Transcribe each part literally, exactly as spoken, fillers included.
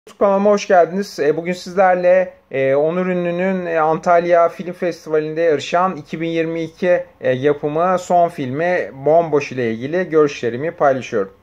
Kanalıma hoş geldiniz. E, Bugün sizlerle e, Onur Ünlü'nün e, Antalya Film Festivali'nde yarışan iki bin yirmi iki e, yapımı son filmi Bomboş ile ilgili görüşlerimi paylaşıyorum.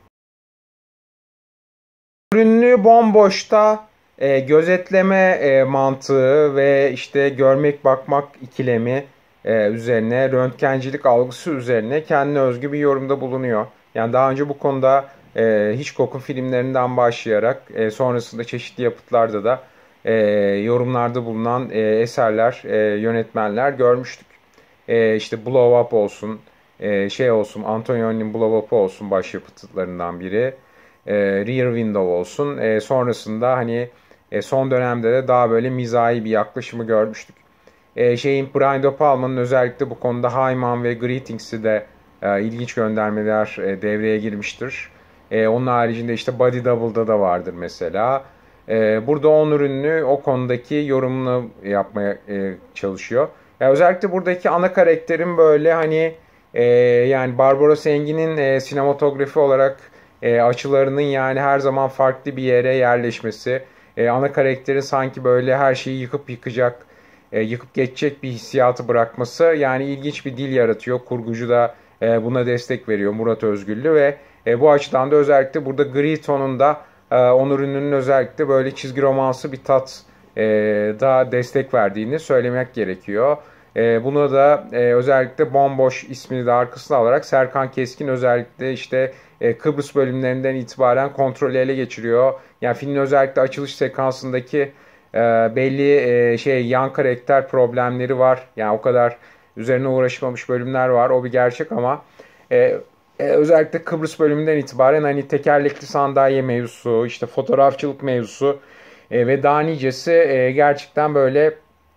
Onur Ünlü Bomboş'ta e, gözetleme e, mantığı ve işte görmek bakmak ikilemi e, üzerine, röntgencilik algısı üzerine kendine özgü bir yorumda bulunuyor. Yani daha önce bu konuda e, Hitchcock'un filmlerinden başlayarak e, sonrasında çeşitli yapıtlarda da e, yorumlarda bulunan e, eserler, e, yönetmenler görmüştük. E, işte Blow Up olsun, e, şey olsun, Antonioni'nin Blow Up olsun başyapıtlarından biri. E, Rear Window olsun. E, sonrasında hani e, son dönemde de daha böyle mizahi bir yaklaşımı görmüştük. E, şeyin Brian De Palma'nın özellikle bu konuda Highman ve Greetings'i de e, ilginç göndermeler e, devreye girmiştir. E, onun haricinde işte Body Double'da da vardır mesela. E, burada Onur Ünlü o konudaki yorumunu yapmaya e, çalışıyor. Ya özellikle buradaki ana karakterin böyle hani e, yani Barbaros Engin'in e, sinematografi olarak e, açılarının yani her zaman farklı bir yere yerleşmesi, e, ana karakterin sanki böyle her şeyi yıkıp yıkacak, e, yıkıp geçecek bir hissiyatı bırakması yani ilginç bir dil yaratıyor. Kurgucu da e, buna destek veriyor, Murat Özgüllü, ve e, bu açıdan da özellikle burada gri tonunda e, Onur Ünlü'nün özellikle böyle çizgi romansı bir tat e, da destek verdiğini söylemek gerekiyor. E, buna da e, özellikle Bomboş ismini de arkasına alarak Serkan Keskin özellikle işte e, Kıbrıs bölümlerinden itibaren kontrolü ele geçiriyor. Yani filmin özellikle açılış sekansındaki e, belli e, şey yan karakter problemleri var. Yani o kadar üzerine uğraşmamış bölümler var. O bir gerçek ama e, e, özellikle Kıbrıs bölümünden itibaren hani tekerlekli sandalye mevzusu, işte fotoğrafçılık mevzusu e, ve daha nicesi e, gerçekten böyle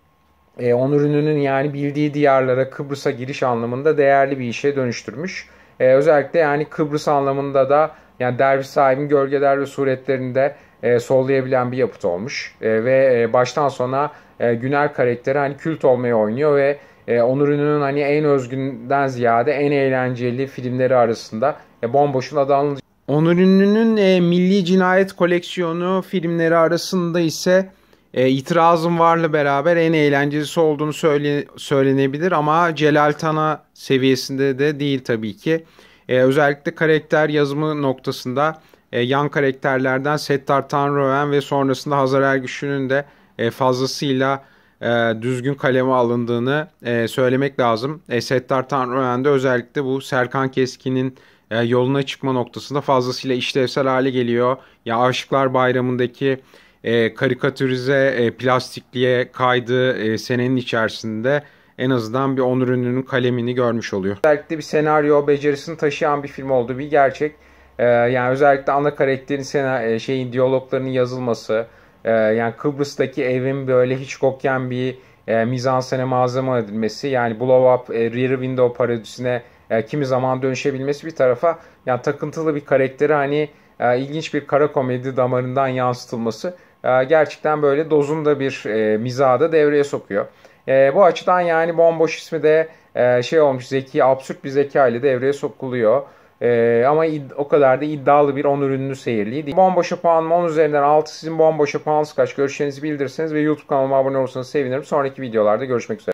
e, Onur Ünlü'nün yani bildiği diyarlara, Kıbrıs'a giriş anlamında değerli bir işe dönüştürmüş. E, özellikle yani Kıbrıs anlamında da yani Derviş sahibin gölgeler ve suretlerinde e, sollayabilen bir yapıt olmuş. E, ve e, baştan sona e, Güner karakteri hani kült olmaya oynuyor ve e, Onur Ünlü'nün hani en özgünden ziyade en eğlenceli filmleri arasında e, Bomboş'un adı anılacak. Onur Ünlü'nün e, Milli Cinayet Koleksiyonu filmleri arasında ise e, İtirazım Var'la beraber en eğlencelisi olduğunu söyle, söylenebilir ama Celal Tana seviyesinde de değil tabii ki. E, özellikle karakter yazımı noktasında e, yan karakterlerden Settar Tanrıören ve sonrasında Hazar Ergüçlü'nün de e, fazlasıyla e, düzgün kaleme alındığını e, söylemek lazım. E, Settar Tanrıören'de özellikle bu Serkan Keskin'in e, yoluna çıkma noktasında fazlasıyla işlevsel hale geliyor. Ya Aşıklar Bayramı'ndaki e, karikatürize e, plastikliğe kaydığı e, senenin içerisinde en azından bir Onur Ünlü'nün kalemini görmüş oluyor. Özellikle bir senaryo becerisini taşıyan bir film olduğu bir gerçek. E, yani özellikle ana karakterin sena, e, şeyin diyaloglarının yazılması, e, yani Kıbrıs'taki evin böyle Hitchcock'yan bir e, mizansene malzeme edilmesi, yani Blow Up, e, Rear Window parodisine e, kimi zaman dönüşebilmesi bir tarafa, yani takıntılı bir karakteri hani e, ilginç bir kara komedi damarından yansıtılması e, gerçekten böyle dozunda bir e, mizahı da devreye sokuyor. E, bu açıdan yani Bomboş ismi de e, şey olmuş, zeki, absürt bir zeka ile devreye sokuluyor. E, ama id- o kadar da iddialı bir Onur Ünlü seyirliği değil. Bomboş'a puanım on üzerinden altı. Sizin Bomboş'a puanınız kaç? Görüşlerinizi bildirirseniz ve YouTube kanalıma abone olursanız sevinirim. Sonraki videolarda görüşmek üzere.